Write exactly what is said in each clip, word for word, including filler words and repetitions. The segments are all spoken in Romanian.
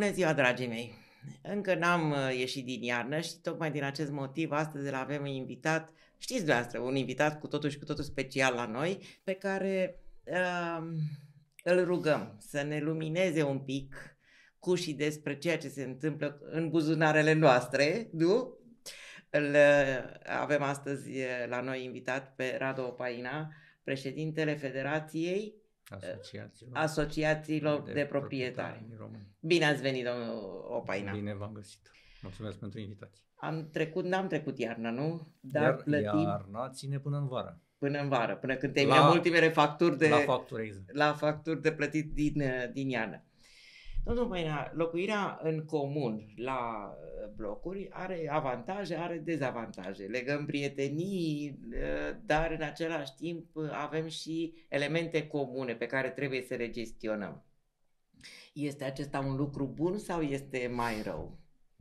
Bună ziua, dragii mei! Încă n-am ieșit din iarnă și tocmai din acest motiv astăzi îl avem invitat, știți dumneavoastră, un invitat cu totul și cu totul special la noi, pe care uh, îl rugăm să ne lumineze un pic cu și despre ceea ce se întâmplă în buzunarele noastre, nu? Îl avem astăzi la noi invitat pe Radu Opaina, președintele Federației Asociațiilor, Asociațiilor de, de Proprietari. Proprietari. Bine ați venit, domnul Opaina. Bine v-am găsit. Mulțumesc pentru invitație. Am trecut, n-am trecut iarna, nu? Dar Iar, plătim iarna ține până în vară. Până în vară, până când terminăm ultimele facturi de, la facturi, exact. la facturi de plătit din, din iarnă. Domnul Opaina, locuirea în comun la blocuri are avantaje, are dezavantaje. Legăm prietenii, dar în același timp avem și elemente comune pe care trebuie să le gestionăm. Este acesta un lucru bun sau este mai rău?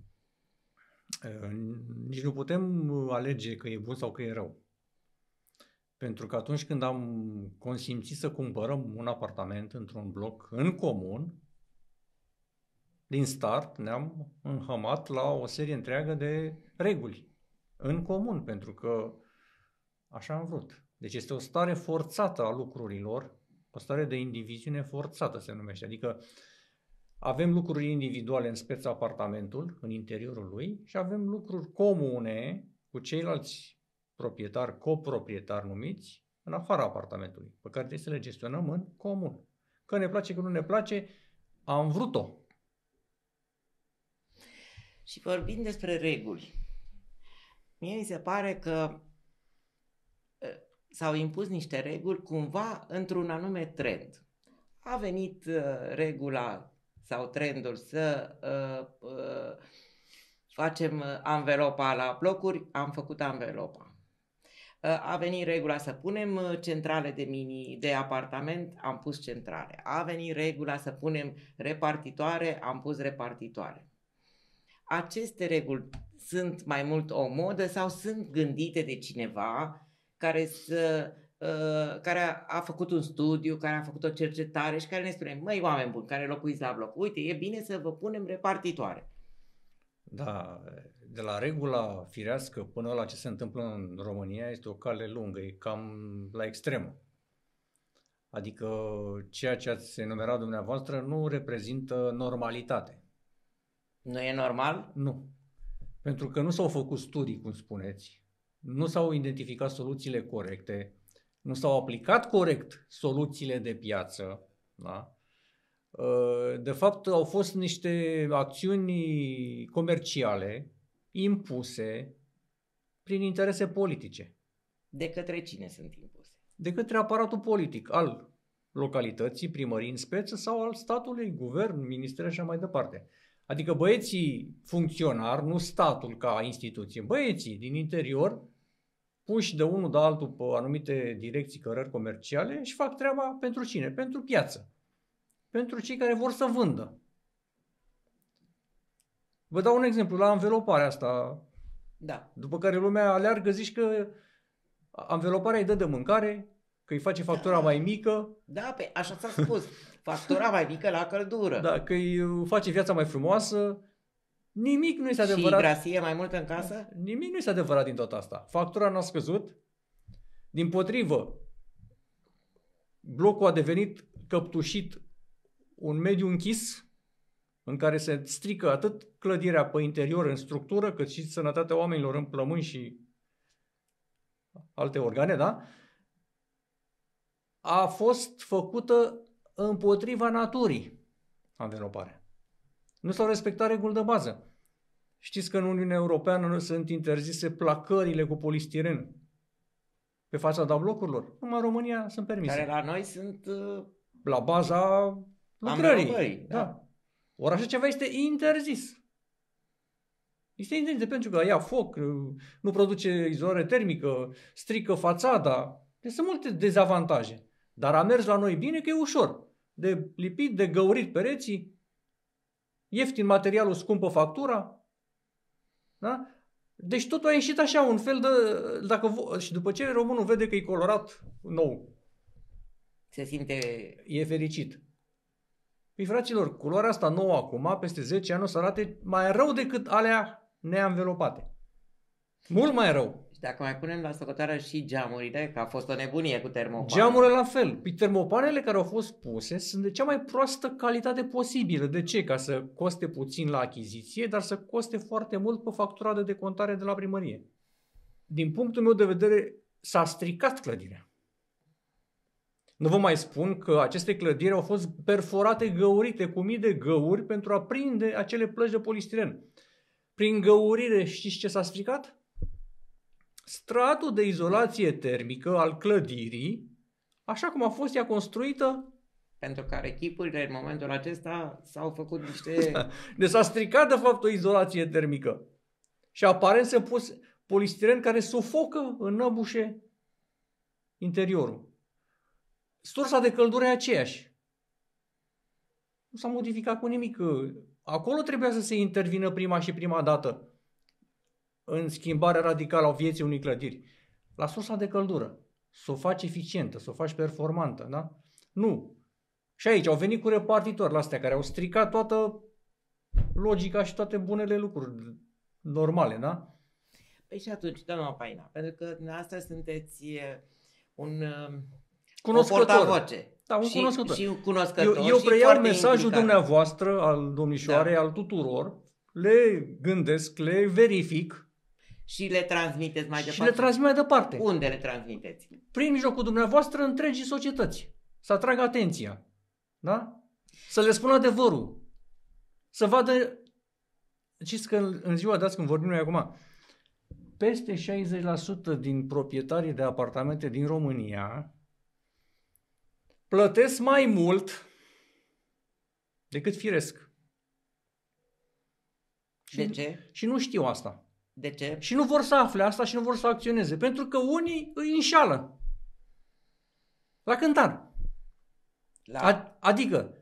Nici nu putem alege că e bun sau că e rău. Pentru că atunci când am consimțit să cumpărăm un apartament într-un bloc în comun, din start ne-am înhămat la o serie întreagă de reguli în comun, pentru că așa am vrut. Deci este o stare forțată a lucrurilor, o stare de indiviziune forțată se numește. Adică avem lucruri individuale în speța apartamentul, în interiorul lui, și avem lucruri comune cu ceilalți proprietari, coproprietari numiți, în afara apartamentului, pe care trebuie să le gestionăm în comun. Că ne place, că nu ne place, am vrut-o. Și vorbind despre reguli, mie mi se pare că s-au impus niște reguli cumva într-un anume trend. A venit uh, regula sau trendul să uh, uh, facem anvelopa la blocuri, am făcut anvelopa. Uh, a venit regula să punem centrale de mini de apartament, am pus centrale. A venit regula să punem repartitoare, am pus repartitoare. Aceste reguli sunt mai mult o modă sau sunt gândite de cineva care, să, uh, care a, a făcut un studiu, care a făcut o cercetare și care ne spune: măi, oameni buni care locuiți la bloc, uite, e bine să vă punem repartitoare. Da, de la regula firească până la ce se întâmplă în România este o cale lungă, e cam la extremă. Adică ceea ce ați enumerat dumneavoastră nu reprezintă normalitate. Nu e normal? Nu. Pentru că nu s-au făcut studii, cum spuneți, nu s-au identificat soluțiile corecte, nu s-au aplicat corect soluțiile de piață. Da? De fapt, au fost niște acțiuni comerciale impuse prin interese politice. De către cine sunt impuse? De către aparatul politic al localității, primării în speță, sau al statului, guvern, ministere și așa mai departe. Adică băieții funcționari, nu statul ca instituție, băieții din interior, puși de unul de altul pe anumite direcții, cărări comerciale, și fac treaba pentru cine? Pentru piață. Pentru cei care vor să vândă. Vă dau un exemplu, la anveloparea asta, da. După care lumea aleargă, zici că anveloparea îi dă de mâncare, că îi face factura da. mai mică. Da, pe așa s-a spus. Factura mai mică la căldură. Da, că îi face viața mai frumoasă. Nimic nu este adevărat. Și grasie mai mult în casă? Nimic nu este adevărat din tot asta. Factura n-a scăzut. Dimpotrivă, blocul a devenit căptușit un mediu închis în care se strică atât clădirea pe interior în structură, cât și sănătatea oamenilor în plămâni și alte organe, da? A fost făcută împotriva naturii anveloparea. Nu s-au respectat reguli de bază. Știți că în Uniunea Europeană sunt interzise placările cu polistiren pe fațada blocurilor? Numai în România sunt permise. Care la noi sunt uh, la baza lucrării. Da. Da. Ori așa ceva este interzis. Este interzis pentru că ia foc, nu produce izolare termică, strică fațada. Deci sunt multe dezavantaje. Dar a mers la noi bine că e ușor. De lipit, de găurit pereții, ieftin materialul, scumpă factura. Da? Deci totul a ieșit așa, un fel de... Dacă, și după ce românul vede că e colorat nou, se simte... e fericit. Păi fraților, culoarea asta nouă acum, peste zece ani, o să arate mai rău decât alea neanvelopate. Mult mai rău. Și dacă mai punem la socoteară și geamurile, că a fost o nebunie cu termopanele. Geamurile la fel. Păi termopanele care au fost puse sunt de cea mai proastă calitate posibilă. De ce? Ca să coste puțin la achiziție, dar să coste foarte mult pe factura de decontare de la primărie. Din punctul meu de vedere, s-a stricat clădirea. Nu vă mai spun că aceste clădiri au fost perforate, găurite cu mii de găuri pentru a prinde acele plăci de polistiren. Prin găurire știți ce s-a stricat? Stratul de izolație termică al clădirii, așa cum a fost ea construită. Pentru care echipurile în momentul acesta s-au făcut niște... Deci s-a stricat de fapt o izolație termică. Și aparent s-a pus polistiren care sufocă, înăbușe interiorul. Sursa de căldură e aceeași. Nu s-a modificat cu nimic. Acolo trebuia să se intervină prima și prima dată în schimbarea radicală a vieții unei clădiri. La sursa de căldură. Să o faci eficientă, să o faci performantă. Da? Nu. Și aici au venit cu repartitori la astea care au stricat toată logica și toate bunele lucruri normale. Da? Păi și atunci, doamna Paina, pentru că dumneavoastră sunteți un... Cunoscător. O portavoce. Da, un și, cunoscător. Și un cunoscător. Eu, eu și preiau mesajul implicat. dumneavoastră, al domnișoarei, da. Al tuturor, le gândesc, le verific. Și le transmiteți mai departe. Și le transmit mai departe. Unde le transmiteți? Prin mijlocul dumneavoastră întregii societăți. Să atragă atenția. Da? Să le spun adevărul. Să vadă... Știți că în ziua de azi, când vorbim noi acum, peste șaizeci la sută din proprietarii de apartamente din România plătesc mai mult decât firesc. De și, ce? Și nu știu asta. De ce? Și nu vor să afle asta și nu vor să acționeze. Pentru că unii îi înșală. La cântar. La... Ad, adică,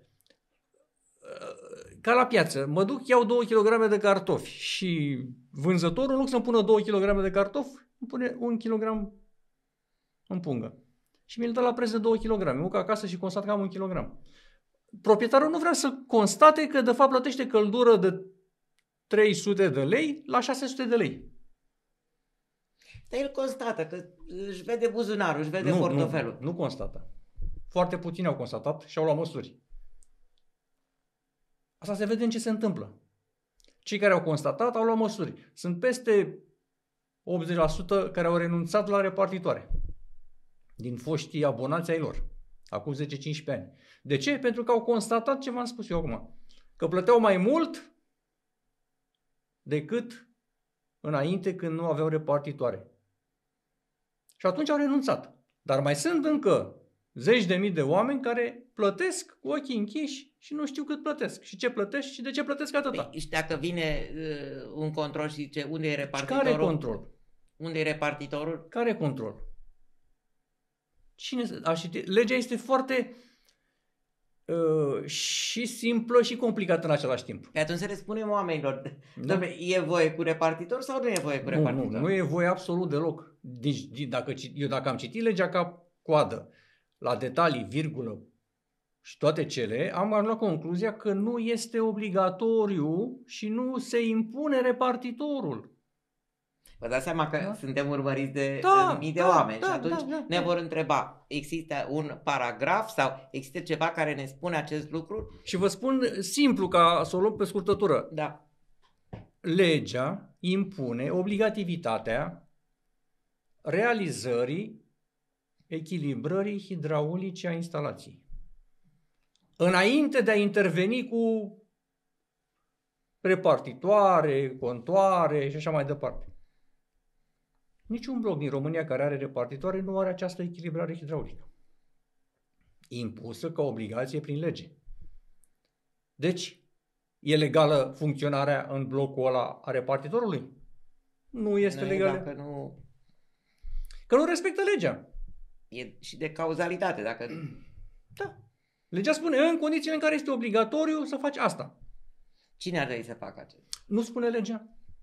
ca la piață, mă duc, iau două kilograme de cartofi și vânzătorul, în loc să-mi pună două kilograme de cartofi, îmi pune un kilogram în pungă. Și mi-l dă la preț de două kilograme. Mă duc acasă și constat că am un kilogram. Proprietarul nu vrea să constate că de fapt plătește căldură de trei sute de lei la șase sute de lei. Dar el constată că își vede buzunarul, își vede nu, portofelul. Nu, nu constată. Foarte puțini au constatat și au luat măsuri. Asta se vede în ce se întâmplă. Cei care au constatat au luat măsuri. Sunt peste optzeci la sută care au renunțat la repartitoare. Din foștii abonați ai lor. Acum zece cincisprezece ani. De ce? Pentru că au constatat ce v-am spus eu acum. Că plăteau mai mult decât înainte când nu aveau repartitoare. Și atunci au renunțat. Dar mai sunt încă zeci de mii de oameni care plătesc cu ochii închiși și nu știu cât plătesc. Și ce plătesc și de ce plătesc atâta. Păi, și dacă vine uh, un control și zice unde e repartitorul? Care control? Unde e repartitorul? Care control? Cine? Legea este foarte uh, și simplă și complicată în același timp. Pe atunci să le spunem oamenilor, Da. Doamne, e voie cu repartitor sau nu e voie cu Nu, repartitor? nu, nu e voie absolut deloc. Deci, dacă, eu dacă am citit legea ca coadă, la detalii, virgulă și toate cele, am ajuns la concluzia că nu este obligatoriu și nu se impune repartitorul. Vă dați seama că Da. suntem urmăriți de Da, mii de da, oameni da, și atunci da, da, ne da. vor întreba, există un paragraf sau există ceva care ne spune acest lucru? Și vă spun simplu, ca să o luăm pe scurtătură. Da. Legea impune obligativitatea realizării echilibrării hidraulice a instalației. Înainte de a interveni cu repartitoare, contoare și așa mai departe. Niciun bloc din România care are repartitoare nu are această echilibrare hidraulică. Impusă ca obligație prin lege. Deci, e legală funcționarea în blocul ăla a repartitorului? Nu este Nu, legală. Dacă nu... Că nu respectă legea. E și de cauzalitate. Dacă... Da. Legea spune în condițiile în care este obligatoriu să faci asta. Cine ar trebui să facă acest? Nu spune legea.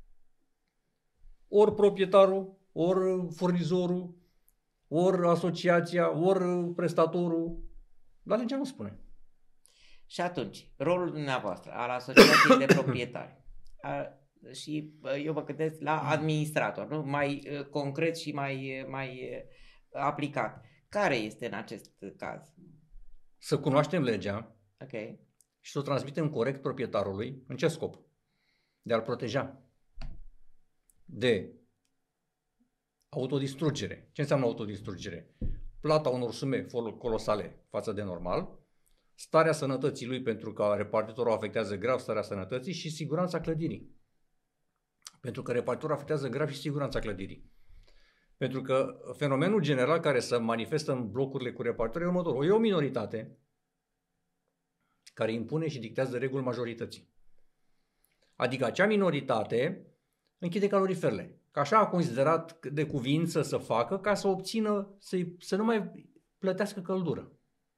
Ori proprietarul, ori furnizorul, ori asociația, ori prestatorul. Dar legea nu spune. Și atunci, rolul dumneavoastră al asociației de proprietari a, și eu mă gândesc la administrator, nu? Mai uh, concret și mai, mai uh, aplicat. Care este în acest caz? Să cunoaștem legea Okay. și să o transmitem corect proprietarului. În ce scop? De a-l proteja de autodistrugere. Ce înseamnă autodistrugere? Plata unor sume colosale față de normal, starea sănătății lui pentru că repartitorul afectează grav starea sănătății și siguranța clădirii. Pentru că repartitorul afectează grav și siguranța clădirii. Pentru că fenomenul general care se manifestă în blocurile cu repartitori e următorul. E o minoritate care impune și dictează reguli majorității. Adică acea minoritate închide caloriferele. Că așa a considerat de cuvință să facă ca să obțină, să, să nu mai plătească căldură.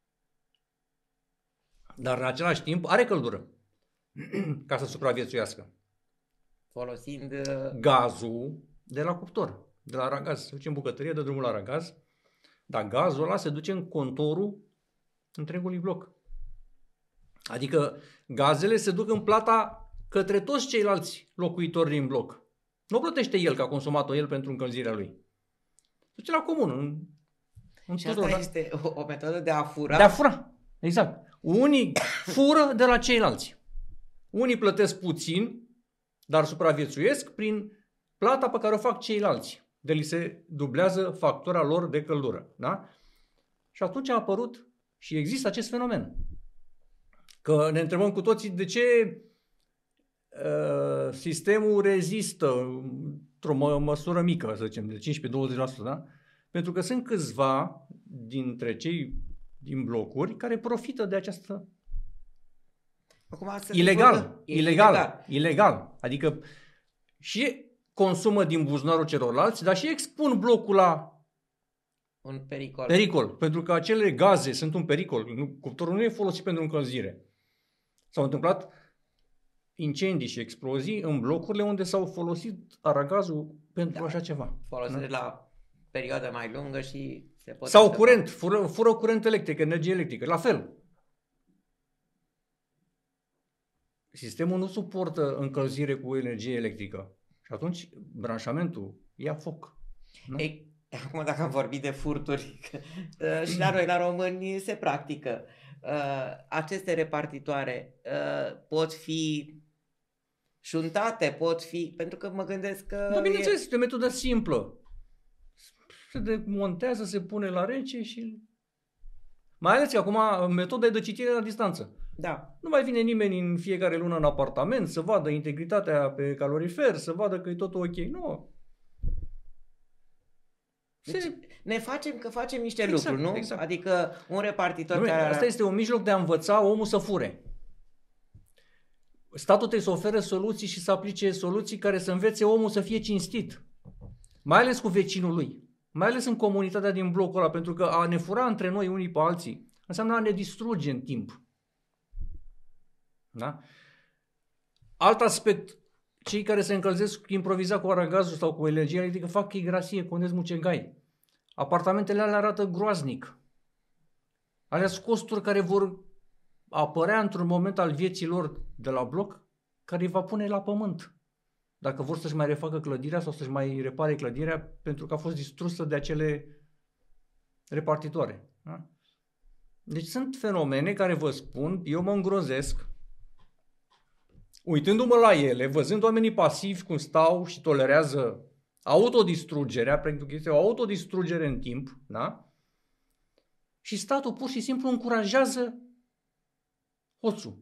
Dar în același timp are căldură ca să supraviețuiască. Folosind gazul de la cuptor, de la aragaz. Se duce în bucătărie, dă drumul la aragaz, dar gazul ăla se duce în contorul întregului bloc. Adică gazele se duc în plata către toți ceilalți locuitori din bloc. Nu plătește el, că a consumat-o el pentru încălzirea lui. Se duce la comun. În, în și asta este o, o metodă de a fura. De a fura, exact. Unii fură de la ceilalți. Unii plătesc puțin, dar supraviețuiesc prin plata pe care o fac ceilalți. De li se dublează factura lor de căldură. Da? Și atunci a apărut și există acest fenomen. Că ne întrebăm cu toții de ce uh, sistemul rezistă într-o mă, măsură mică, să zicem, de cincisprezece-douăzeci la sută, da? Pentru că sunt câțiva dintre cei din blocuri care profită de această Acum, ilegal, ilegal, ilegal, ilegal. Adică și consumă din buzunarul celorlalți, dar și expun blocul la un pericol. Pericol, pentru că acele gaze sunt un pericol. Nu, cuptorul nu e folosit pentru încălzire. S-au întâmplat incendii și explozii în blocurile unde s-au folosit aragazul pentru da, așa ceva. Folosit da? la perioadă mai lungă și se poate... Sau curent, fură, fură curent electric, energie electrică. La fel. Sistemul nu suportă încălzire cu energie electrică. Și atunci branșamentul ia foc. Nu? Ei, acum dacă am vorbit de furturi, și la noi, la români, se practică. Aceste repartitoare pot fi șuntate, pot fi... Pentru că mă gândesc că... Da, bineînțeles, este o metodă simplă. Se demontează, se pune la rece și... Mai ales că acum metoda e de citire la distanță. Da. Nu mai vine nimeni în fiecare lună în apartament să vadă integritatea pe calorifer, să vadă că e totul ok. Nu. Deci se... ne facem că facem niște exact, lucruri, nu? Exact. Adică un repartitor nu, care... Asta este un mijloc de a învăța omul să fure. Statul trebuie să ofere soluții și să aplice soluții care să învețe omul să fie cinstit. Mai ales cu vecinul lui. Mai ales în comunitatea din blocul ăla. Pentru că a ne fura între noi unii pe alții înseamnă a ne distruge în timp. Da? Alt aspect, cei care se încălzesc improvizat cu aragazul sau cu energie electrică fac igrasie, condesc mucegai. Apartamentele alea arată groaznic. Alea sunt costuri care vor apărea într-un moment al vieții lor de la bloc, care îi va pune la pământ. Dacă vor să-și mai refacă clădirea sau să-și mai repare clădirea pentru că a fost distrusă de acele repartitoare. Da? Deci sunt fenomene care vă spun, eu mă îngrozesc, uitându-mă la ele, văzând oamenii pasivi cum stau și tolerează autodistrugerea, pentru că este o autodistrugere în timp, da? Și statul pur și simplu încurajează hoțul.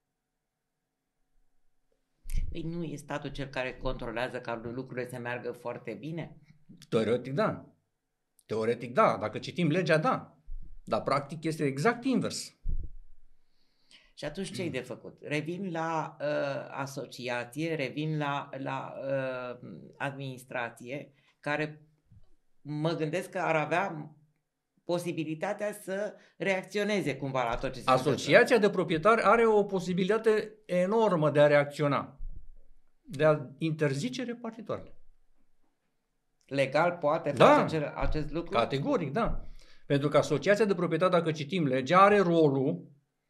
Păi nu e statul cel care controlează ca lucrurile să meargă foarte bine? Teoretic da. Teoretic da. Dacă citim legea, da. Dar practic este exact invers. Și atunci ce-i de făcut? Revin la uh, asociație, revin la, la uh, administrație, care mă gândesc că ar avea posibilitatea să reacționeze cumva la tot ce se Asociația întâmplă. de proprietari are o posibilitate enormă de a reacționa, de a interzice repartitoarele. Legal poate da, face acel, acest lucru? Categoric, da. Pentru că asociația de proprietari, dacă citim legea, are rolul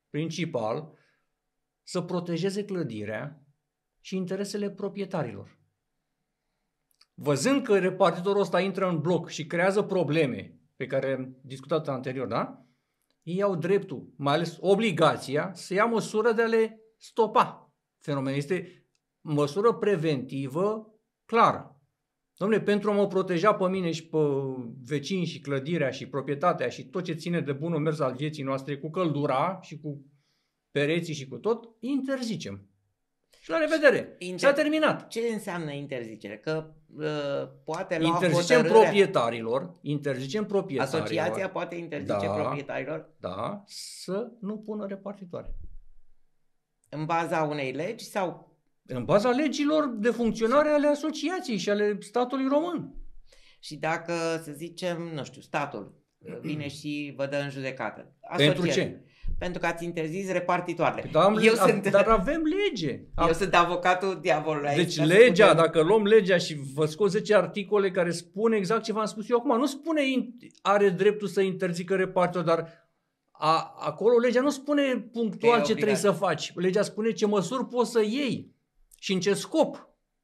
principal să protejeze clădirea și interesele proprietarilor. Văzând că repartitorul ăsta intră în bloc și creează probleme pe care am discutat anterior, da? Ei au dreptul, mai ales obligația, să ia măsură de a le stopa fenomenul. Este măsură preventivă clară. Dom'le, pentru a mă proteja pe mine și pe vecini și clădirea și proprietatea și tot ce ține de bunul mers al vieții noastre cu căldura și cu pereții și cu tot, interzicem. Și la revedere. Inter... S-a terminat. Ce înseamnă interzicere? Că uh, poate lua interzicem hotărârea... proprietarilor, interzicem proprietarilor. Asociația poate interzice da, proprietarilor? Da, să nu pună repartitoare. În baza unei legi sau... În baza legilor de funcționare ale asociației și ale statului român. Și dacă, să zicem, nu știu, statul vine și vă dă în judecată. Pentru ce? Pentru că ați interzis repartitoarele. Da, am, eu a, sunt, dar avem lege. Eu am, sunt avocatul diavolului. Deci legea, putem... dacă luăm legea și vă scot zece articole care spune exact ce v-am spus eu acum, nu spune are dreptul să interzică repartitor, dar a, acolo legea nu spune punctual ce trebuie să faci. Legea spune ce măsuri poți să iei și în ce scop.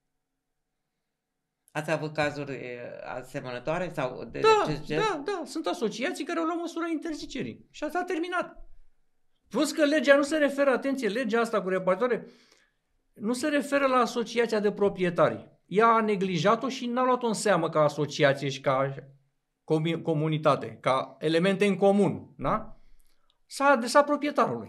Ați avut cazuri asemănătoare? Sau de, da, ce, ce? da, da, sunt asociații care au luat măsura interzicerii și asta a terminat. Plus că legea nu se referă, atenție, legea asta cu repartitoare nu se referă la asociația de proprietari. Ea a neglijat-o și n-a luat-o în seamă ca asociație și ca comunitate, ca elemente în comun. Da? S-a adresat proprietarului.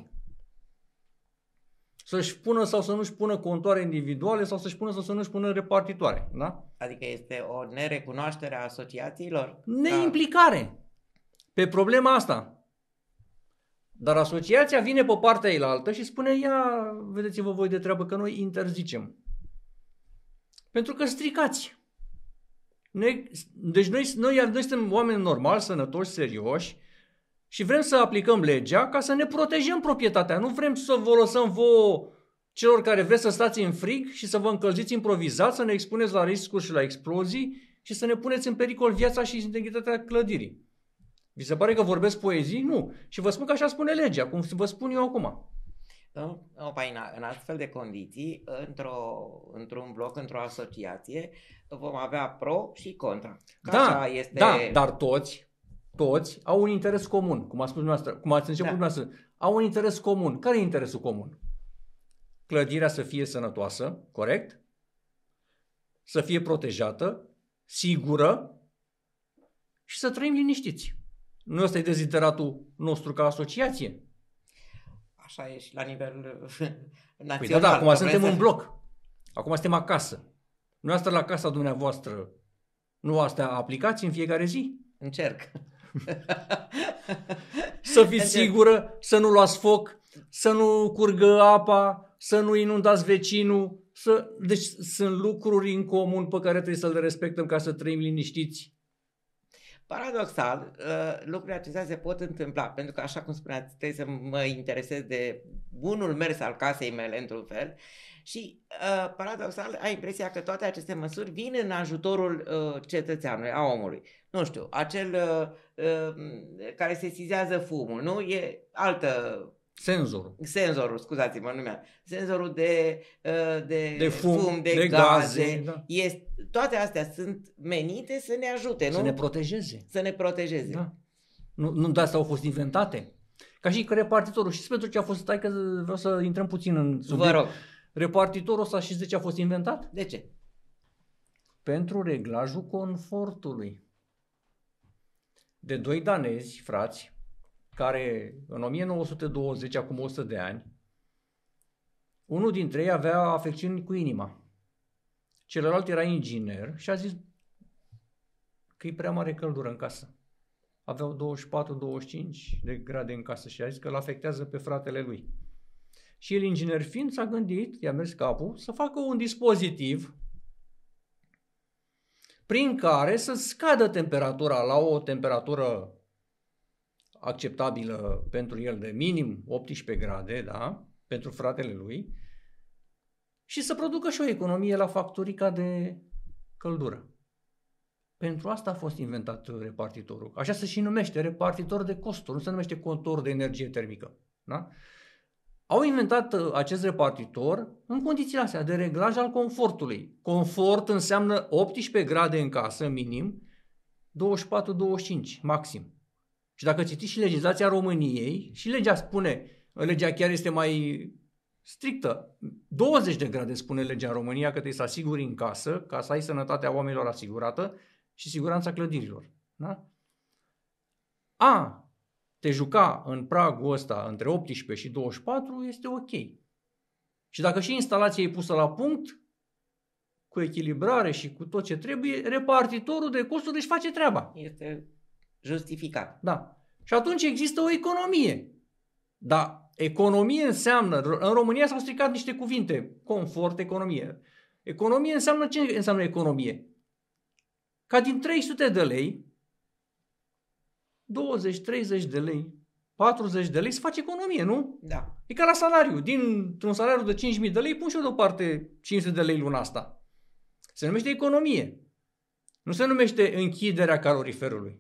Să-și pună sau să nu-și pună contoare individuale sau să-și pună sau să nu-și pună repartitoare. Da? Adică este o nerecunoaștere a asociațiilor? Neimplicare pe problema asta. Dar asociația vine pe partea eilaltă și spune, ia, vedeți-vă voi de treabă că noi interzicem. Pentru că stricați. Noi, deci noi, noi, noi suntem oameni normali, sănătoși, serioși și vrem să aplicăm legea ca să ne protejăm proprietatea. Nu vrem să vă lăsăm vouă, celor care vreți să stați în frig și să vă încălziți improvizat, să ne expuneți la riscuri și la explozii și să ne puneți în pericol viața și integritatea clădirii. Vi se pare că vorbesc poezii? Nu. Și vă spun că așa spune legea, cum vă spun eu acum. Opa, în astfel de condiții, într-o, într-un bloc, într-o asociație, vom avea pro și contra. Da, așa este... da, dar toți, toți au un interes comun, cum a spus dumneavoastră, cum ați început da. dumneavoastră, au un interes comun. Care e interesul comun? Clădirea să fie sănătoasă, corect? Să fie protejată, sigură și să trăim liniștiți. Nu ăsta e dezideratul nostru ca asociație? Așa e și la nivel național. Păi da, da, acum suntem în bloc. Acum suntem acasă. Nu asta la casa dumneavoastră. Nu asta aplicați în fiecare zi? Încerc. Să fiți Încerc. sigură, să nu luați foc, să nu curgă apa, să nu inundați vecinul. Să... Deci sunt lucruri în comun pe care trebuie să le respectăm ca să trăim liniștiți. Paradoxal, lucrurile acestea se pot întâmpla, pentru că, așa cum spuneați, trebuie să mă interesez de bunul mers al casei mele, într-un fel, și, paradoxal, ai impresia că toate aceste măsuri vin în ajutorul cetățeanului, a omului. Nu știu, acel care sesizează fumul, nu? E altă... Senzorul. Senzorul, scuzați-mă, numea. Senzorul de, de, de fum, fum, de, de gaze. gaze da. Este, toate astea sunt menite să ne ajute, nu? Să ne protejeze. Să ne protejeze. Da. Nu, nu de asta au fost inventate. Ca și că repartitorul, știți pentru ce a fost, stai că vreau să intrăm puțin în subiect. Vă rog. Repartitorul ăsta știți de ce a fost inventat? De ce? Pentru reglajul confortului. De doi danezi, frați, care în o mie nouă sute douăzeci, acum o sută de ani, unul dintre ei avea afecțiuni cu inima. Celălalt era inginer și a zis că e prea mare căldură în casă. Aveau douăzeci și patru douăzeci și cinci de grade în casă și a zis că îl afectează pe fratele lui. Și el, inginer fiind, s-a gândit, i-a mers capul, să facă un dispozitiv prin care să scadă temperatura la o temperatură acceptabilă pentru el de minim optsprezece grade, da, pentru fratele lui, și să producă și o economie la facturica de căldură. Pentru asta a fost inventat repartitorul. Așa se și numește, repartitor de costuri, nu se numește contor de energie termică. Da? Au inventat acest repartitor în condițiile astea de reglaj al confortului. Confort înseamnă optsprezece grade în casă, minim, douăzeci și patru douăzeci și cinci, maxim. Și dacă citiți și legislația României, și legea spune, legea chiar este mai strictă, douăzeci de grade spune legea în România că trebuie să asiguri în casă, ca să ai sănătatea oamenilor asigurată și siguranța clădirilor. Da? A te juca în pragul ăsta între optsprezece și douăzeci și patru este ok. Și dacă și instalația e pusă la punct, cu echilibrare și cu tot ce trebuie, repartitorul de costuri își face treaba. Este justificat. Da. Și atunci există o economie. Dar economie înseamnă, în România s-au stricat niște cuvinte, confort, economie. Economie înseamnă, ce înseamnă economie? Ca din trei sute de lei, douăzeci treizeci de lei, patruzeci de lei, se face economie, nu? Da. E ca la salariu. Dintr-un salariu de cinci mii de lei, pun și eu deoparte cinci sute de lei luna asta. Se numește economie. Nu se numește închiderea caloriferului.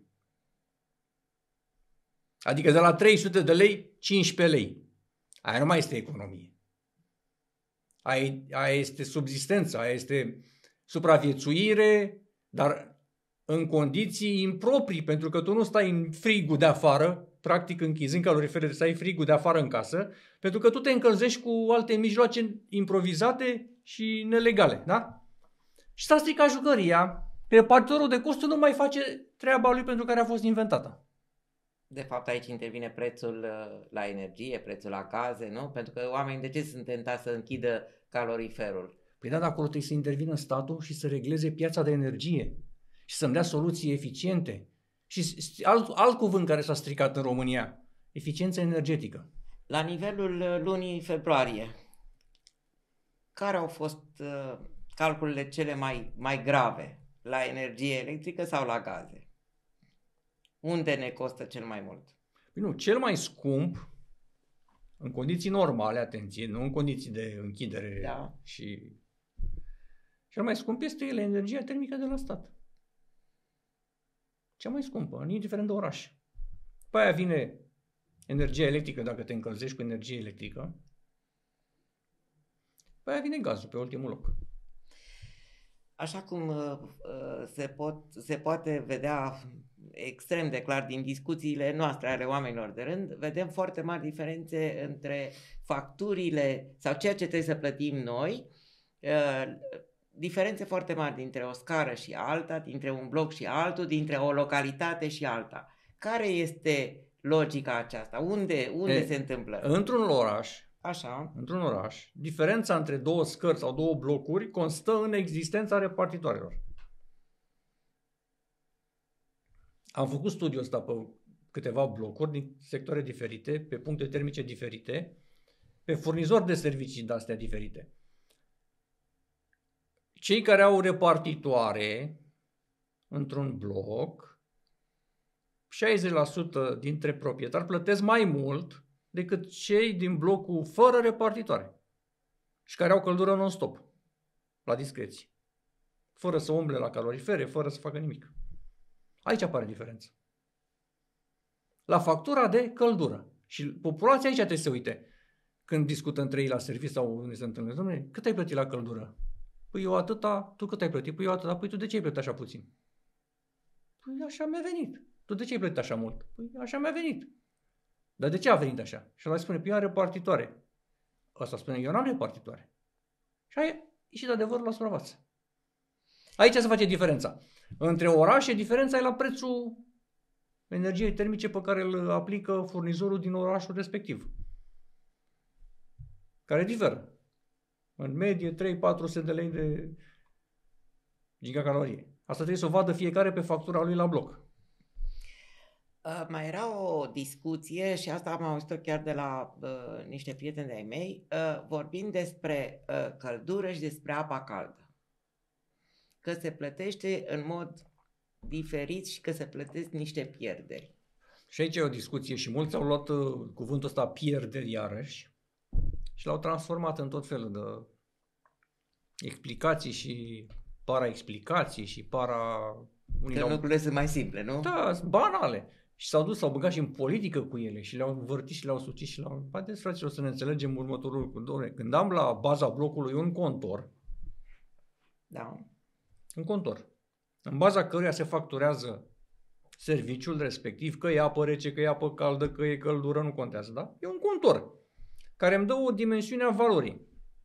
Adică de la trei sute de lei, cincisprezece lei. Aia nu mai este economie. Aia, aia este subzistență, aia este supraviețuire, dar în condiții improprii, pentru că tu nu stai în frigul de afară, practic închizând caloriferele, să ai frigul de afară în casă, pentru că tu te încălzești cu alte mijloace improvizate și nelegale, da? Și s-a stricat jucăria, repartitorul de costuri nu mai face treaba lui pentru care a fost inventată. De fapt, aici intervine prețul la energie, prețul la gaze, nu? Pentru că oamenii de ce sunt tentați să închidă caloriferul? Păi da, dar acolo trebuie să intervină statul și să regleze piața de energie și să-mi dea soluții eficiente. Și alt, alt cuvânt care s-a stricat în România, eficiență energetică. La nivelul lunii februarie, care au fost uh, calculele cele mai, mai grave la energie electrică sau la gaze? Unde ne costă cel mai mult? Păi nu, cel mai scump, în condiții normale, atenție, nu în condiții de închidere, da. și cel mai scump este el, energia termică de la stat. Cea mai scumpă, indiferent de oraș. După aia vine energia electrică, dacă te încălzești cu energie electrică. După aia vine gazul pe ultimul loc. Așa cum uh, se, pot, se poate vedea extrem de clar din discuțiile noastre ale oamenilor de rând, vedem foarte mari diferențe între facturile sau ceea ce trebuie să plătim noi, uh, diferențe foarte mari dintre o scară și alta, dintre un bloc și altul, dintre o localitate și alta. Care este logica aceasta? Unde, unde e, se întâmplă? Într-un oraș, Așa. Într-un oraș, diferența între două scări sau două blocuri constă în existența repartitoarelor. Am făcut studiul ăsta pe câteva blocuri din sectoare diferite, pe puncte termice diferite, pe furnizori de servicii de-astea diferite. Cei care au repartitoare într-un bloc, șaizeci la sută dintre proprietari plătesc mai mult decât cei din blocul fără repartitoare și care au căldură non-stop, la discreție, fără să umble la calorifere, fără să facă nimic. Aici apare diferența. La factura de căldură. Și populația aici trebuie să se uite. Când discută între ei la serviciu sau unde se întâlnesc, dom'le, cât ai plătit la căldură? Păi eu atâta, tu cât ai plătit? Păi eu atâta, păi tu de ce ai plătit așa puțin? Păi așa mi-a venit. Tu de ce ai plătit așa mult? Păi așa mi-a venit. Dar de ce a venit așa? Și ăla spune, păi eu am repartitoare. Ăsta spune, eu n-am repartitoare. Și aia e ieșit adevărul la suprafață. Aici se face diferența. Între orașe, diferența e la prețul energiei termice pe care îl aplică furnizorul din orașul respectiv. Care diferă. În medie trei patru sute de lei de gigacalorie. Asta trebuie să o vadă fiecare pe factura lui la bloc. Uh, mai era o discuție și asta am auzit chiar de la uh, niște prieteni de-ai mei, uh, vorbind despre uh, căldură și despre apa caldă. Că se plătește în mod diferit și că se plătesc niște pierderi. Și aici e o discuție și mulți au luat uh, cuvântul ăsta pierderi iarăși și l-au transformat în tot felul de explicații și para-explicații și para... Că lucrurile sunt mai simple, nu? Da, sunt banale. Și s-au dus, s-au băgat și în politică cu ele și le-au învârtit și le-au sucit și le-au... Haideți, fraților, să ne înțelegem următorul lucru. Doamne, când am la baza blocului un contor, Da. un contor, în baza căruia se facturează serviciul respectiv, că e apă rece, că e apă caldă, că e căldură, nu contează, da? E un contor care îmi dă o dimensiune a valorii.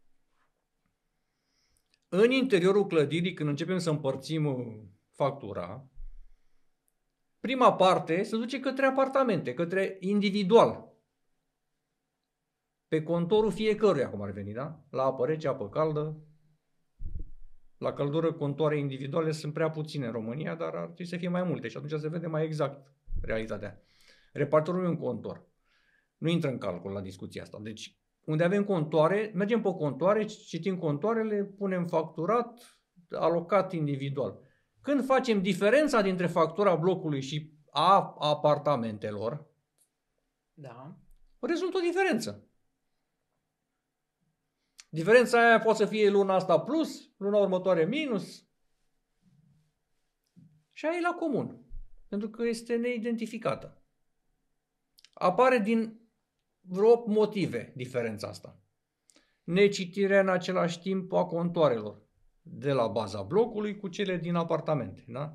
În interiorul clădirii, când începem să împărțim factura, prima parte se duce către apartamente, către individual. Pe contorul fiecăruia, cum ar veni, da? La apă rece, apă caldă. La căldură, contoare individuale sunt prea puține în România, dar ar trebui să fie mai multe și atunci se vede mai exact realitatea. Repartorul e un contor. Nu intră în calcul la discuția asta. Deci, unde avem contoare, mergem pe contoare, citim contoarele, punem facturat, alocat individual. Când facem diferența dintre factura blocului și a apartamentelor, Da. rezultă o diferență. Diferența aia poate să fie luna asta plus, luna următoare minus. Și aia e la comun, pentru că este neidentificată. Apare din vreo opt motive diferența asta. Necitirea în același timp a contoarelor de la baza blocului cu cele din apartamente. Da?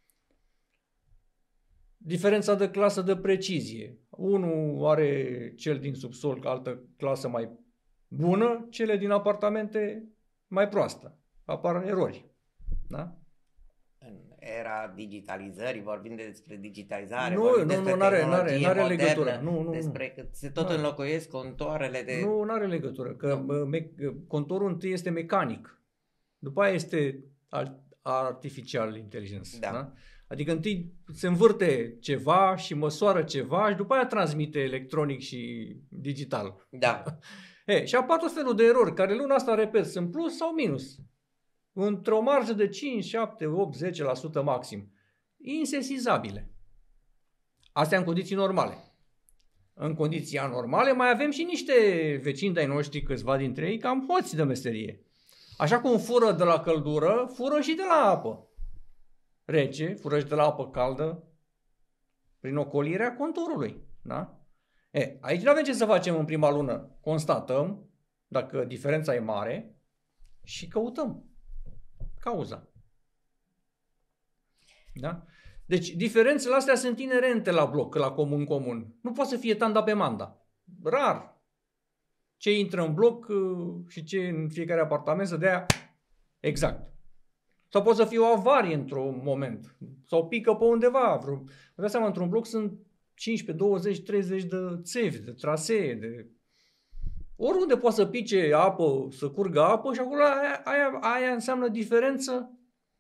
Diferența de clasă de precizie. Unul are cel din subsol, altă clasă mai bună, cele din apartamente mai proastă. Apar erori. Da? În era digitalizării, vorbim despre digitalizare, nu, vorbim nu, despre nu, n-are, tehnologie n-are, n-are modernă, legătură. Nu, nu, despre că se tot n-are. înlocuiesc contoarele de... Nu, nu are legătură. Că me, contorul întâi este mecanic. După aia este artificial intelligence. Da. Da? Adică întâi se învârte ceva și măsoară ceva și după aia transmite electronic și digital. Da. E, și apar tot felul de erori care luna asta, repet, sunt plus sau minus. Într-o marjă de cinci, șapte, opt, zece la sută maxim. Insesizabile. Astea în condiții normale. În condiții anormale mai avem și niște vecini de-ai noștri, câțiva dintre ei, cam hoți de meserie. Așa cum fură de la căldură, fură și de la apă rece, fură și de la apă caldă, prin ocolirea contorului. Da? E, aici nu avem ce să facem în prima lună. Constatăm dacă diferența e mare și căutăm cauza. Da? Deci diferențele astea sunt inerente la bloc, la comun-comun. Nu poate să fie tanda pe manda. Rar. Ce intră în bloc și ce în fiecare apartament să dea exact. Sau poate să fie o avarie într-un moment. Sau pică pe undeva. Vă dați seama, într-un bloc sunt cincisprezece, douăzeci, treizeci de țevi, de trasee, de... Oriunde poate să pice apă, să curgă apă și acolo aia, aia, aia înseamnă diferență.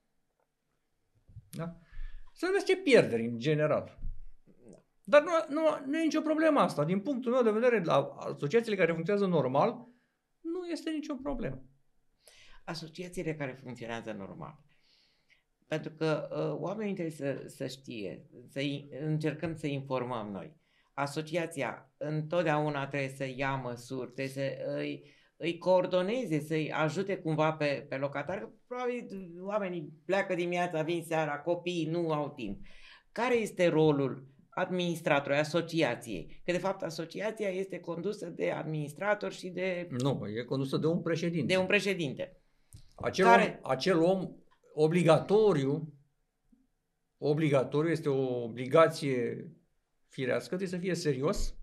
Da? Se numește pierderi în general. Dar nu, nu, nu e nicio problemă asta. Din punctul meu de vedere, la asociațiile care funcționează normal, nu este nicio problemă. Asociațiile care funcționează normal. Pentru că uh, oamenii trebuie să, să știe, să încercăm să informăm noi. Asociația întotdeauna trebuie să ia măsuri, trebuie să îi, îi coordoneze, să-i ajute cumva pe, pe locatari, că probabil oamenii pleacă dimineața, vin seara, copiii nu au timp. Care este rolul administratorului, asociației? Că de fapt asociația este condusă de administrator și de... Nu, e condusă de un președinte. De un președinte. Acel, care... om, acel om obligatoriu, obligatoriu, este o obligație firească, trebuie să fie serios.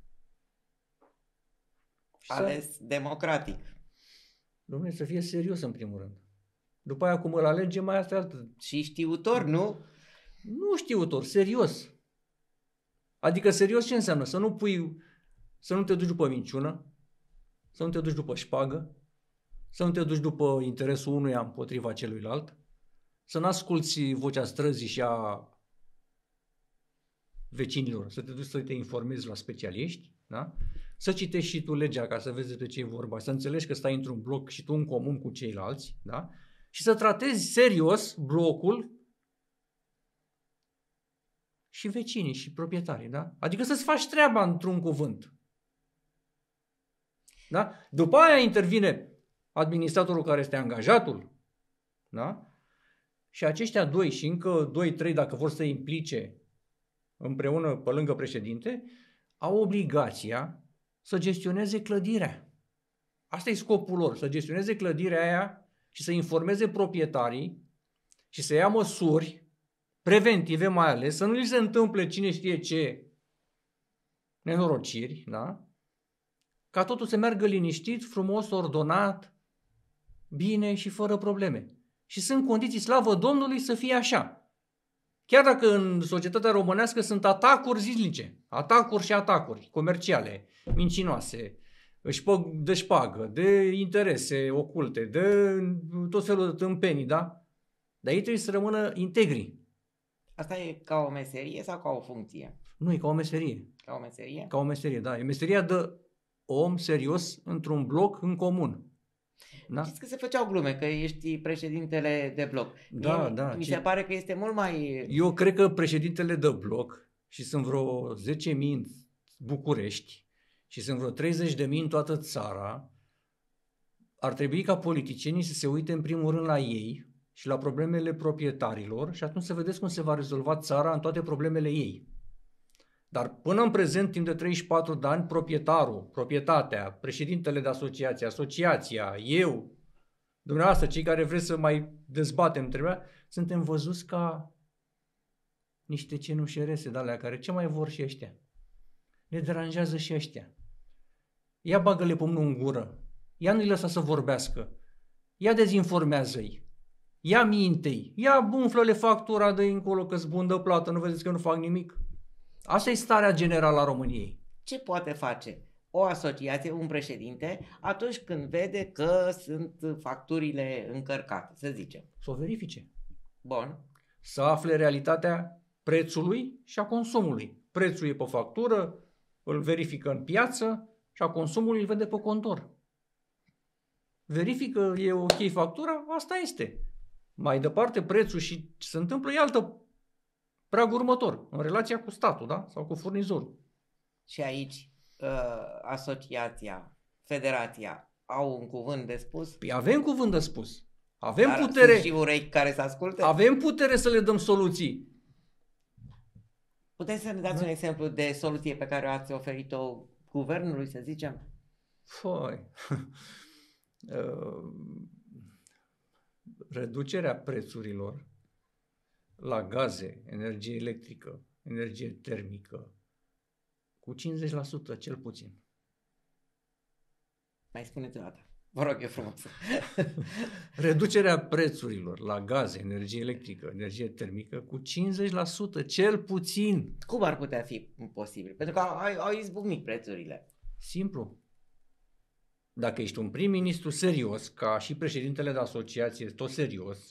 Ales să... democratic. Dom'le, să fie serios în primul rând. După aia cum îl alege, mai asta altă. Și știutor, nu? Nu știutor, serios. Adică serios ce înseamnă? Să nu pui, să nu te duci după minciună, să nu te duci după șpagă, să nu te duci după interesul unuia împotriva celuilalt, să n-asculți vocea străzii și a vecinilor, să te duci să te informezi la specialiști, da? Să citești și tu legea ca să vezi despre ce e vorba, să înțelegi că stai într-un bloc și tu în comun cu ceilalți, da? Și să tratezi serios blocul și vecinii și proprietarii, da? Adică să-ți faci treaba într-un cuvânt. Da? După aia intervine administratorul care este angajatul, da? Și aceștia doi și încă doi, trei dacă vor să implice împreună pe lângă președinte, au obligația să gestioneze clădirea. Asta e scopul lor, să gestioneze clădirea aia și să informeze proprietarii și să ia măsuri preventive mai ales, să nu li se întâmple cine știe ce nenorociri, da? Ca totul să meargă liniștit, frumos, ordonat, bine și fără probleme. Și sunt condiții, slavă Domnului, să fie așa. Chiar dacă în societatea românească sunt atacuri zilnice, atacuri și atacuri comerciale, mincinoase, de șpagă, de interese oculte, de tot felul de tâmpenii, da? Dar ei trebuie să rămână integri. Asta e ca o meserie sau ca o funcție? Nu, e ca o meserie. Ca o meserie? Ca o meserie, da. E meseria de om serios într-un bloc în comun. Da? Știți că se făceau glume că ești președintele de bloc. Da, Mie, da. Mi ce... se pare că este mult mai... Eu cred că președintele de bloc, și sunt vreo zece mii în București, și sunt vreo treizeci de mii în toată țara, ar trebui ca politicienii să se uite în primul rând la ei și la problemele proprietarilor și atunci să vedeți cum se va rezolva țara în toate problemele ei. Dar până în prezent, timp de treizeci și patru de ani, proprietarul, proprietatea, președintele de asociație, asociația, eu, dumneavoastră, cei care vreți să mai dezbatem trebuia, suntem văzuți ca niște cenușerese de alea care ce mai vor și ăștia. Ne deranjează și ăștia. Ia bagă-le pumnul în gură. Ia nu-i lăsa să vorbească. Ia dezinformează-i. Ia minte-i. Ia umflă-le factura de încolo că-s bun de plată. Nu vedeți că nu fac nimic? Asta e starea generală a României. Ce poate face o asociație, un președinte, atunci când vede că sunt facturile încărcate, să zicem? Să o verifice. Bun. Să afle realitatea prețului și a consumului. Prețul e pe factură, îl verifică în piață și a consumului îl vede pe contor. Verifică, e ok factura, asta este. Mai departe, prețul și ce se întâmplă e altă pragul următor, în relația cu statul, da? Sau cu furnizorul. Și aici uh, asociația, federația au un cuvânt de spus? Păi avem cuvânt de spus. Avem Dar putere. sunt și urechi care să asculte? Avem putere să le dăm soluții. Puteți să ne dați da. un exemplu de soluție pe care ați oferit-o guvernului, să zicem? Foi. Reducerea prețurilor la gaze, energie electrică, energie termică, cu cincizeci la sută cel puțin. Mai spuneți o dată. Vă rog, eu frumos. Reducerea prețurilor la gaze, energie electrică, energie termică cu cincizeci la sută cel puțin. Cum ar putea fi posibil? Pentru că au, au izbucnit prețurile. Simplu. Dacă ești un prim-ministru serios, ca și președintele de asociație, tot serios,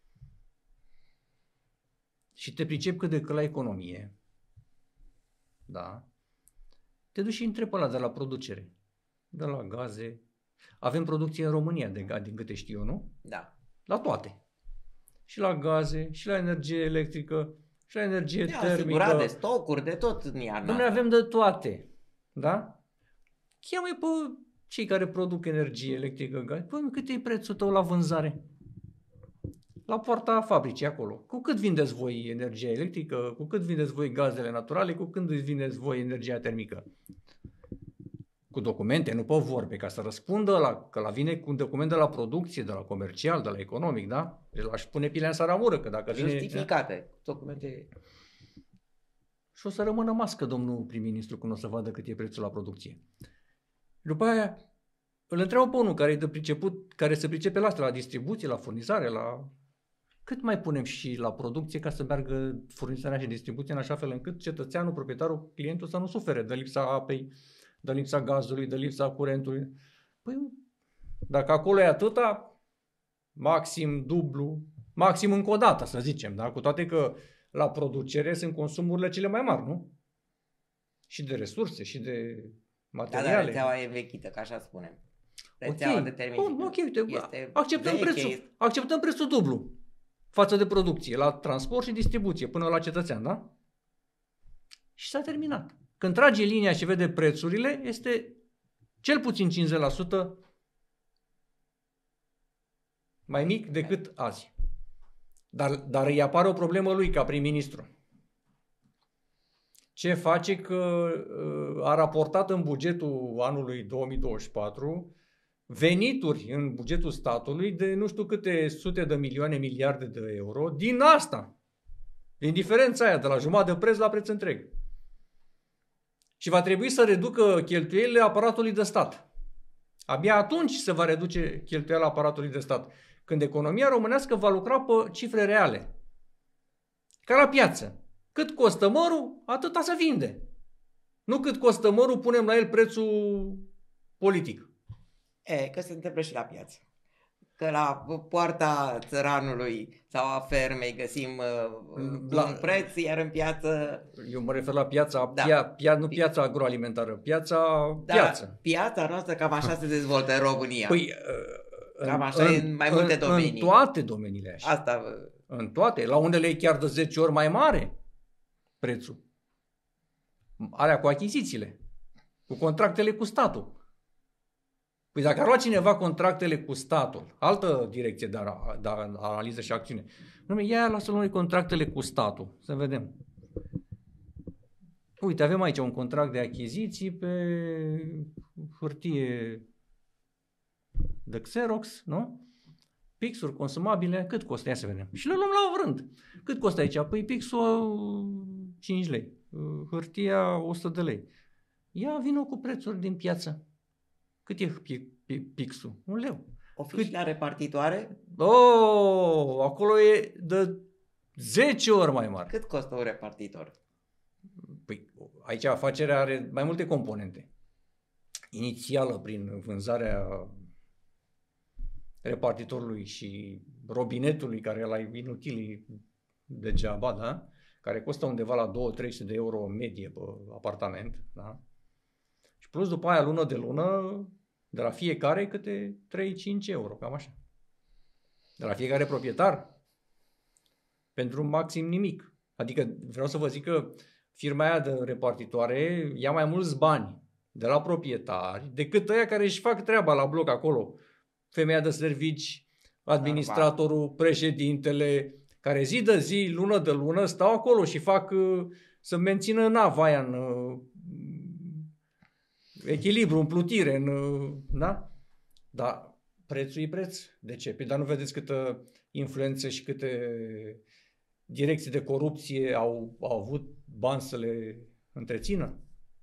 și te pricepi cât de cât la economie, da, te duci și întrebi ăla de la producere, de la gaze. Avem producție în România de gaze, din câte știu eu, nu? Da. La toate. Și la gaze, și la energie electrică, și la energie de termică. Asigurat de stocuri, de tot în iarna. Noi avem de toate, da? Cheamă-i pe cei care produc energie electrică, gaz. Păi, cât e prețul tău la vânzare? La poarta fabricii acolo. Cu cât vindeți voi energia electrică, cu cât vindeți voi gazele naturale, cu cât vindeți voi energia termică? Cu documente, nu pe vorbe, ca să răspundă la, că la vine cu un document de la producție, de la comercial, de la economic, da? El aș pune pilea în saramură, că dacă vine... Justificate, documente... Și o să rămână mască domnul prim-ministru când o să vadă cât e prețul la producție. După aia îl întreabă pe unul care, e de priceput, care se pricepe la asta, la distribuție, la furnizare, la... Cât mai punem și la producție ca să meargă furnizarea și distribuția în așa fel încât cetățeanul, proprietarul, clientul să nu sufere de lipsa apei, de lipsa gazului, de lipsa curentului. Păi, dacă acolo e atâta, maxim dublu, maxim încă o dată, să zicem, da? Cu toate că la producere sunt consumurile cele mai mari, nu? Și de resurse, și de materiale. Da, dar rețeaua e vechită, ca așa spunem. Rețeaua okay. de terminică. Ok, uite, acceptăm veche, prețul, este... acceptăm prețul dublu față de producție, la transport și distribuție, până la cetățean, da? Și s-a terminat. Când trage linia și vede prețurile, este cel puțin cincizeci la sută mai mic decât azi. Dar, dar îi apare o problemă lui ca prim-ministru. ce face că a raportat în bugetul anului două mii douăzeci și patru venituri în bugetul statului de nu știu câte sute de milioane, miliarde de euro din asta. Din diferența aia, de la jumătate de preț la preț întreg. Și va trebui să reducă cheltuielile aparatului de stat. Abia atunci se va reduce cheltuiala aparatului de stat. Când economia românească va lucra pe cifre reale. Ca la piață. Cât costă mărul, atâta se vinde. Nu cât costă mărul, punem la el prețul politic. E, că se întâmplă și la piață. Că la poarta țăranului sau a fermei găsim uh, la, un preț, iar în piață... Eu mă refer la piața, da. pia, pia, nu piața agroalimentară, piața da, piață. Piața noastră cam așa se dezvoltă în România. Păi, cam așa în, în mai multe în, domenii. În toate domeniile așa. Asta... În toate. La unele e chiar de zece ori mai mare prețul. Alea cu achizițiile, cu contractele cu statul. Păi dacă ar lua cineva contractele cu statul, altă direcție de, a, de analiză și acțiune, nume, ia lasă noi contractele cu statul, să vedem. Uite, avem aici un contract de achiziții pe hârtie de Xerox, nu? Pixuri consumabile, cât costă? Ia să vedem. Și le luăm la rând. Cât costă aici? Păi pixul cinci lei, hârtia o sută de lei. Ia vină cu prețuri din piață. Cât e pixul? Un leu. Oficiile la repartitoare? Oh, acolo e de zece ori mai mare. Cât costă un repartitor? Păi, aici afacerea are mai multe componente. Inițială, prin vânzarea repartitorului și robinetului, care l-ai inutil degeaba, da? Care costă undeva la două trei sute de euro în medie pe apartament, da? Și plus după aia lună de lună, de la fiecare câte trei cinci euro, cam așa. De la fiecare proprietar. Pentru maxim nimic. Adică vreau să vă zic că firma aia de repartitoare ia mai mulți bani de la proprietari decât ăia care își fac treaba la bloc acolo. Femeia de servici, administratorul, președintele, care zi de zi, lună de lună, stau acolo și fac să mențină nava aia în echilibru, în plutire, în, da? Dar prețul e preț. De ce? Păi dar nu vedeți câtă influență și câte direcții de corupție au, au avut bani să le întrețină?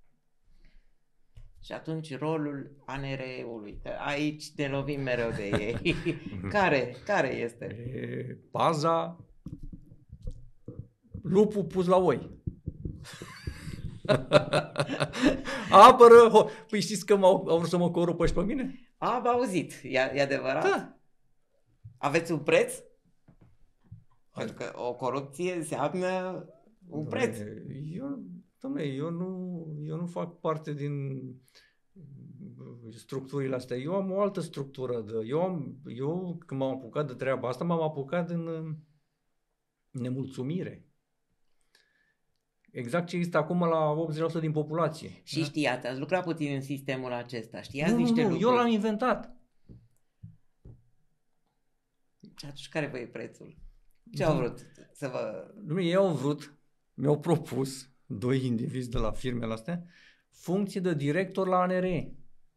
Și atunci rolul A N R E-ului, aici ne lovim mereu de ei. care, care este? E paza, lupul pus la oi. Apără, păi știți că m-au, au vrut să mă corupă și pe mine? Am auzit, e, e adevărat? Da. Aveți un preț? Pentru că o corupție înseamnă un Doamne, preț. Eu, doamne, eu, nu, eu nu fac parte din structurile astea. Eu am o altă structură. De, eu, am, eu când m-am apucat de treaba asta, m-am apucat în nemulțumire. Exact ce există acum la optzeci la sută din populație. Și da? știați, ați lucrat puțin în sistemul acesta, știați nu, niște nu, lucruri. Eu l-am inventat. Și atunci care vă e prețul? Ce au vrut să vă... Dumnezeu, ei au vrut, mi-au propus, doi indivizi de la firmele astea, funcție de director la A N R E.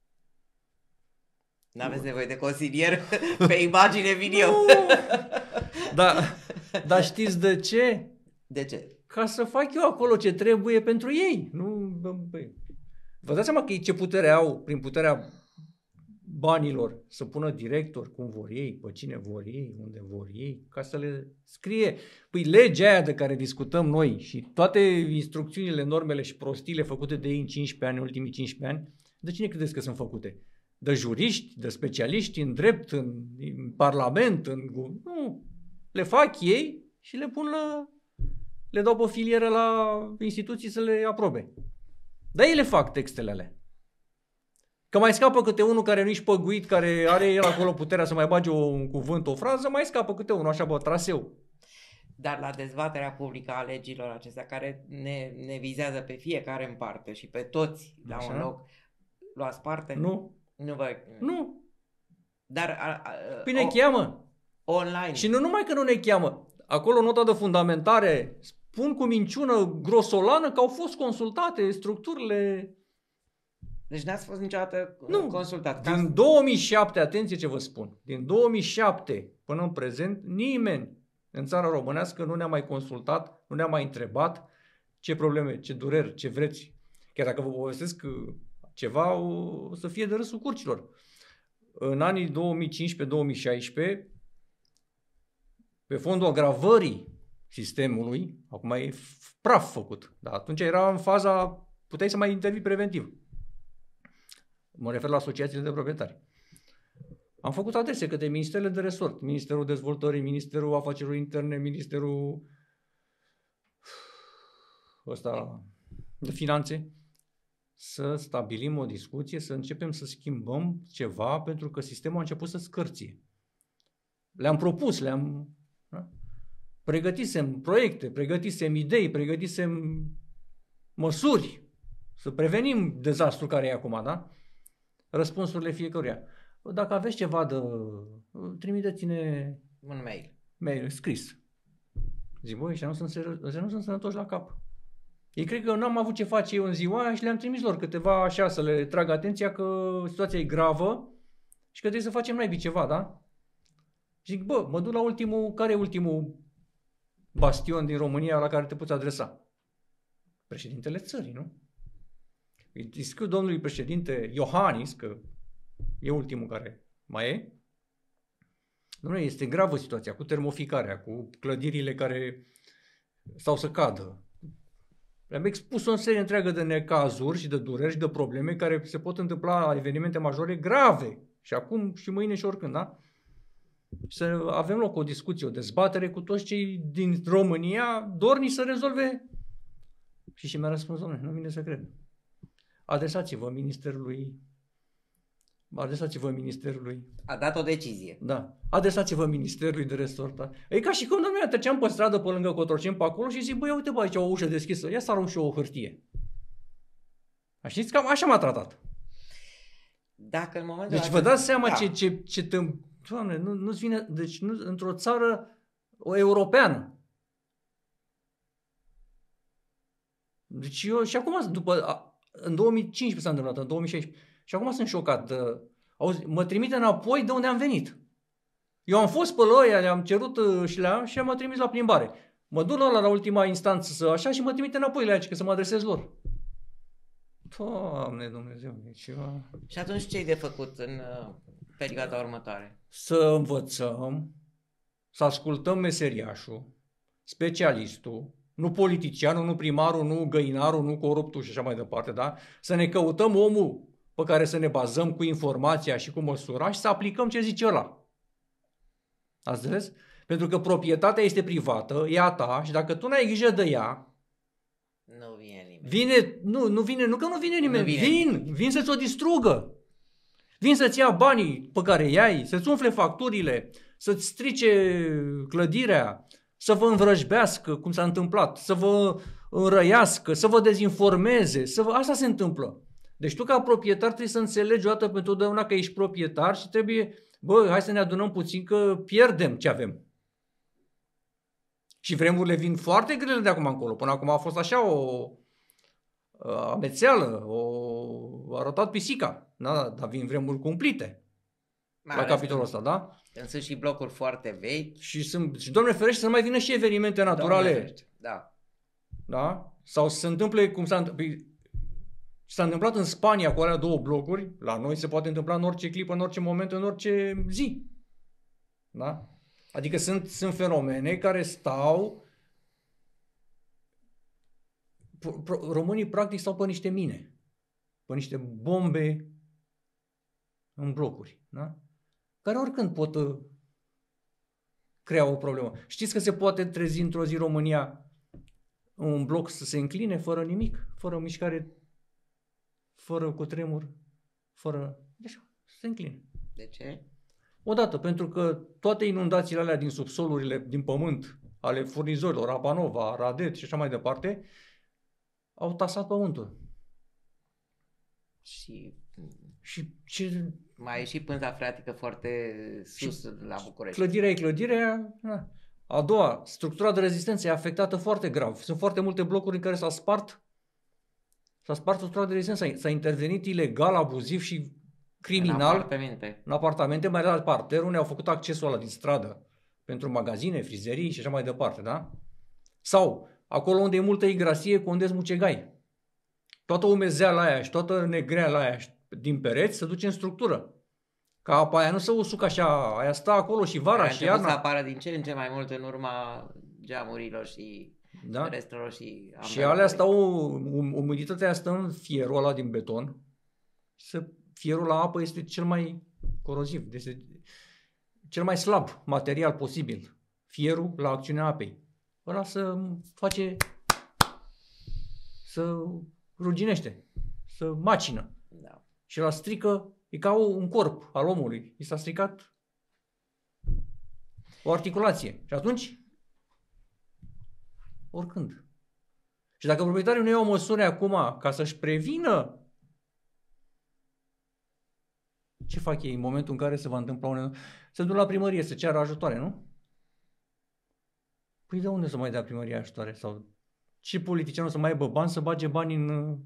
N-aveți nevoie de consilier, pe imagine vin eu. Dar da, știți de ce? De ce? Ca să fac eu acolo ce trebuie pentru ei. Nu, băi. Vă dați seama că ei ce putere au, prin puterea banilor, să pună director cum vor ei, pe cine vor ei, unde vor ei, ca să le scrie. Păi legea aia de care discutăm noi și toate instrucțiunile, normele și prostiile făcute de ei în cincisprezece ani, în ultimii cincisprezece ani, de cine credeți că sunt făcute? De juriști, de specialiști în drept, în, în parlament, în... Nu, le fac ei și le pun la... le dau pe filieră la instituții să le aprobe. Dar ei le fac textele alea. Că mai scapă câte unul care nu-i păguit, care are el acolo puterea să mai bage un cuvânt, o frază, mai scapă câte unul, așa, bă, traseu. Dar la dezbaterea publică a legilor acestea, care ne, ne vizează pe fiecare în parte și pe toți la Așa? un loc, luați parte? Nu. Nu vă... Nu. Dar... A, a, Păi ne o, cheamă. online. Și nu numai că nu ne cheamă. Acolo nota de fundamentare spun cu minciună grosolană că au fost consultate structurile. Deci n-ați fost niciodată nu. consultat. Din două mii șapte, atenție ce vă spun, din două mii șapte până în prezent, nimeni în țara românească nu ne-a mai consultat, nu ne-a mai întrebat ce probleme, ce dureri, ce vreți. Chiar dacă vă povestesc ceva, o să fie de râsul curcilor. În anii două mii cincisprezece două mii șaisprezece, pe fondul agravării sistemului, acum e praf făcut, dar atunci era în faza, puteai să mai intervii preventiv. Mă refer la asociațiile de proprietari. Am făcut adrese către ministerele de resort, Ministerul Dezvoltării, Ministerul Afacerilor Interne, Ministerul ăsta de Finanțe, să stabilim o discuție, să începem să schimbăm ceva, pentru că sistemul a început să scârție. Le-am propus, le-am... Da? Pregătisem proiecte, pregătisem idei, pregătisem măsuri să prevenim dezastrul care e acum, da? Răspunsurile fiecăruia. Dacă aveți ceva de... trimiteți-ne... un mail. Mail, scris. Zic, băi, ăștia nu sunt, seri... ăștia nu sunt sănătoși la cap. Ei cred că n-am avut ce face eu în ziua aia și le-am trimis lor câteva așa să le trag atenția că situația e gravă și că trebuie să facem naibii ceva, da? Zic, bă, mă duc la ultimul... Care e ultimul bastion din România la care te poți adresa? Președintele țării, nu? Îi scriu domnului președinte Iohannis, că e ultimul care mai e. Dom'le, este gravă situația cu termoficarea, cu clădirile care stau să cadă. Le-am expus o serie întreagă de necazuri și de dureri și de probleme care se pot întâmpla, evenimente majore grave. Și acum și mâine și oricând, da? Să avem loc o discuție, o dezbatere cu toți cei din România dorni să rezolve. Și ce mi-a răspuns, domnule, nu vine să cred. Adresați-vă Ministerului, adresați-vă Ministerului. A dat o decizie. Da. Adresați-vă Ministerului de Resort. E ca și când noi treceam pe stradă pe lângă Cotroceni pe acolo și zic, băi, uite bă, aici o ușă deschisă, ia să arunc și eu o hârtie. Știți, cam așa m-a tratat. Dacă în momentul deci vă dați seama da. ce, ce, ce tâm... Doamne, nu, nu-ți vine, deci nu, într-o țară o europeană. Deci eu și acum, după, în două mii cincisprezece s-a întâmplat, în două mii șaisprezece, și acum sunt șocat. De, auzi, mă trimite înapoi de unde am venit. Eu am fost pe ăia, le-am cerut și le-am și am trimis la plimbare. Mă duc la, la ultima instanță să așa și mă trimite înapoi la aici, că să mă adresez lor. Doamne Dumnezeu, e ceva... Și atunci ce-i de făcut în uh, perioada următoare? Să învățăm, să ascultăm meseriașul, specialistul, nu politicianul, nu primarul, nu găinarul, nu coruptul și așa mai departe, da? Să ne căutăm omul pe care să ne bazăm cu informația și cu măsura și să aplicăm ce zice ăla. Ați înțeles? Pentru că proprietatea este privată, e a ta și dacă tu n-ai grijă de ea, nu vine nimeni. Vine, nu, nu vine, nu că nu vine nimeni, nu vine. vin, vin să-ți o distrugă. Vin să-ți ia banii pe care i-ai, să-ți umfle facturile, să-ți strice clădirea, să vă învrăjbească, cum s-a întâmplat, să vă înrăiască, să vă dezinformeze, să vă... asta se întâmplă. Deci tu ca proprietar trebuie să înțelegi o dată pentru totdeauna că ești proprietar și trebuie, bă, hai să ne adunăm puțin că pierdem ce avem. Și vremurile vin foarte grele de acum încolo. Până acum a fost așa o amețeală, o a rotat pisica, da, dar vin vremuri cumplite. La capitolul ăsta, da? Sunt și blocuri foarte vechi. Și, sunt, și Doamne ferește să nu mai vină și evenimente naturale. Da. Da? Sau să se întâmple cum s-a întâmplat. S-a întâmplat în Spania cu alea două blocuri, la noi se poate întâmpla în orice clipă, în orice moment, în orice zi. Da? Adică sunt, sunt fenomene care stau... Românii practic stau pe niște mine, pe niște bombe în blocuri, da? Care oricând pot uh, crea o problemă. Știți că se poate trezi într-o zi România un bloc să se încline fără nimic, fără mișcare, fără cutremur, fără... Deci să se încline. De ce? Odată, pentru că toate inundațiile alea din subsolurile, din pământ, ale furnizorilor, Apanova, Radet și așa mai departe, au tasat pământul. Și, și ce... mai e și pânza freatică foarte sus și la București. Clădirea e clădirea. Na. A doua, structura de rezistență e afectată foarte grav. Sunt foarte multe blocuri în care s-a spart s-a spart structura de rezistență. S-a intervenit ilegal, abuziv și criminal în apartamente, în apartamente, mai ales parterul, ne-au făcut accesul ăla din stradă pentru magazine, frizerii și așa mai departe, da? Sau acolo unde e multă igrasie, cu unde mucegai. Toată umezeala aia și toată negreala aia din pereți se duce în structură. Ca apa aia nu se usucă așa, aia stă acolo și vara și iarna. să apară din ce în ce mai mult în urma geamurilor și da? ferestrelor și Și alea stau, um, umiditatea stă în fierul ăla din beton. Să, fierul la apă este cel mai coroziv, este cel mai slab material posibil. Fierul la acțiunea apei. Ăla să face, să ruginește, să macină. Da. Și la strică, e ca un corp al omului. I s-a stricat o articulație. Și atunci, oricând. Și dacă proprietarii nu iau măsuri acum ca să-și prevină, ce fac ei în momentul în care se va întâmpla un... Se duc la primărie să ceară ajutoare, nu? Păi de unde să mai dea primăria ajutoare? Sau ce politician o să mai aibă bani să bage bani în...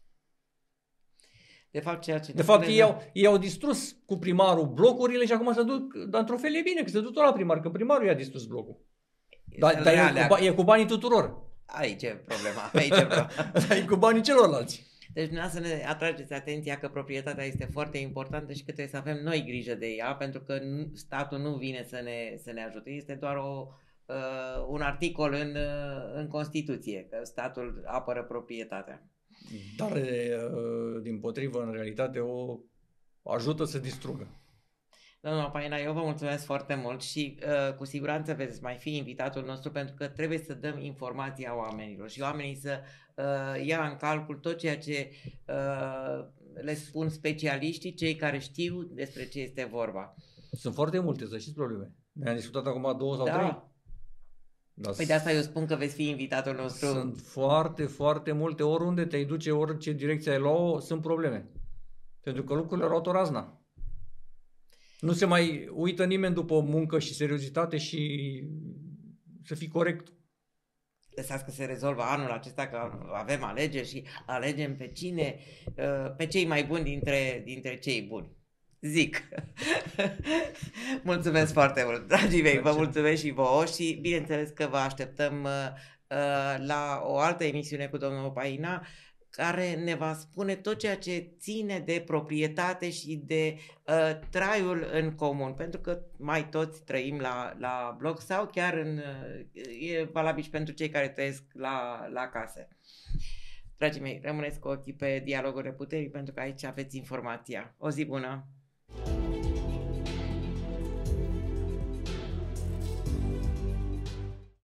De fapt, ceea ce de fapt ei, au, ei au distrus cu primarul blocurile și acum se duc, dar într-o fel e bine că se duc tot la primar, că primarul i-a distrus blocul. Dar da, e, cu, e cu banii tuturor. Aici e problema. Aici e problema. Dar e cu banii celorlalți. Deci dumneavoastră ne atrageți atenția că proprietatea este foarte importantă și că trebuie să avem noi grijă de ea, pentru că statul nu vine să ne, să ne ajute. Este doar o, uh, un articol în, uh, în Constituție, că statul apără proprietatea. Dar, dimpotrivă, în realitate, o ajută să distrugă. Domnul Paina, eu vă mulțumesc foarte mult și uh, cu siguranță veți mai fi invitatul nostru, pentru că trebuie să dăm informația oamenilor și oamenii să uh, ia în calcul tot ceea ce uh, le spun specialiștii, cei care știu despre ce este vorba. Sunt foarte multe, să știți probleme. Ne-am discutat acum două sau da. trei. Da. Păi de asta eu spun că veți fi invitatul nostru. Sunt foarte, foarte multe. Oriunde te-ai duce, orice direcție ai lua, sunt probleme. Pentru că lucrurile au luat o razna. Nu se mai uită nimeni după muncă și seriozitate și să fii corect. Lăsați că se rezolvă anul acesta, că avem alegeri și alegem pe cine, pe cei mai buni dintre, dintre cei buni. Zic. Mulțumesc foarte mult, dragii mei, vă mulțumesc și vouă și bineînțeles că vă așteptăm uh, la o altă emisiune cu domnul Paina, care ne va spune tot ceea ce ține de proprietate și de uh, traiul în comun, pentru că mai toți trăim la, la bloc sau chiar în, uh, e valabil și pentru cei care trăiesc la, la case. Dragii mei, rămâneți cu ochii pe Dialogurile Puterii, pentru că aici aveți informația. O zi bună!